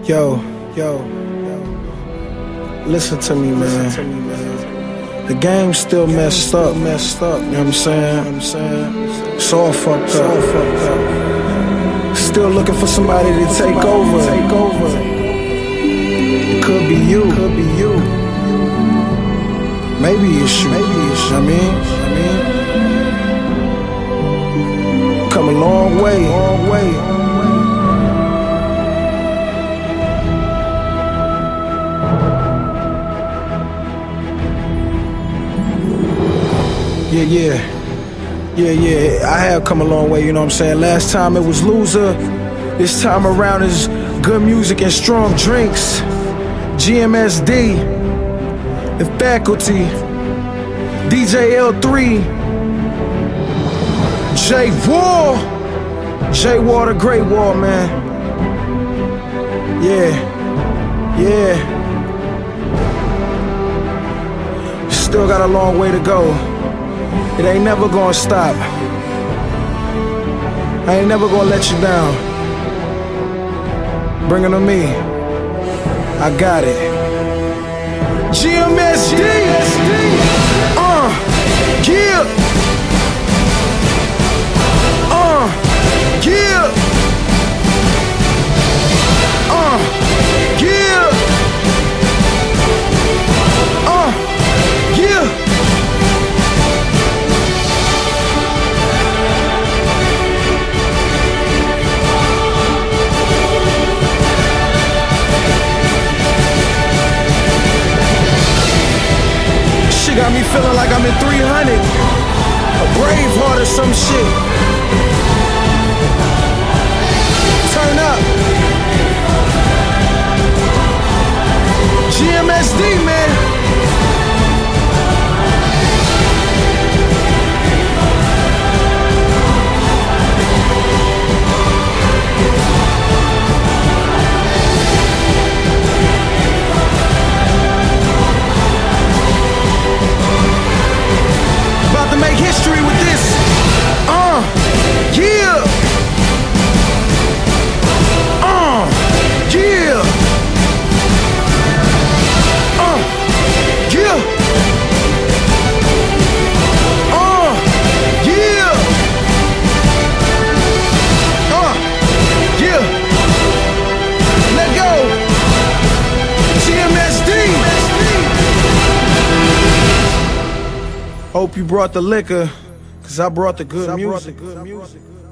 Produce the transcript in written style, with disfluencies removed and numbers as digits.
Yo, listen to me, man. The game's still messed up, you know what I'm saying? It's all fucked up. Still looking for somebody to take over. It could be you. Maybe it's you. I mean, come a long way. Yeah, I have come a long way, you know what I'm saying? Last time it was loser, this time around is good music and strong drinks. GMSD, the faculty, DJ L3, J War, the Great War, man. Yeah. Still got a long way to go. It ain't never gonna stop. I ain't never gonna let you down. Bring it to me. I got it. GMSD. Yeah. Yeah. Got me feeling like I'm in 300, a Braveheart or some shit. Turn up. GMSD, man. Make history with this. Yeah. Let go. GMSD. Hope you brought the liquor, 'cause I brought the good music.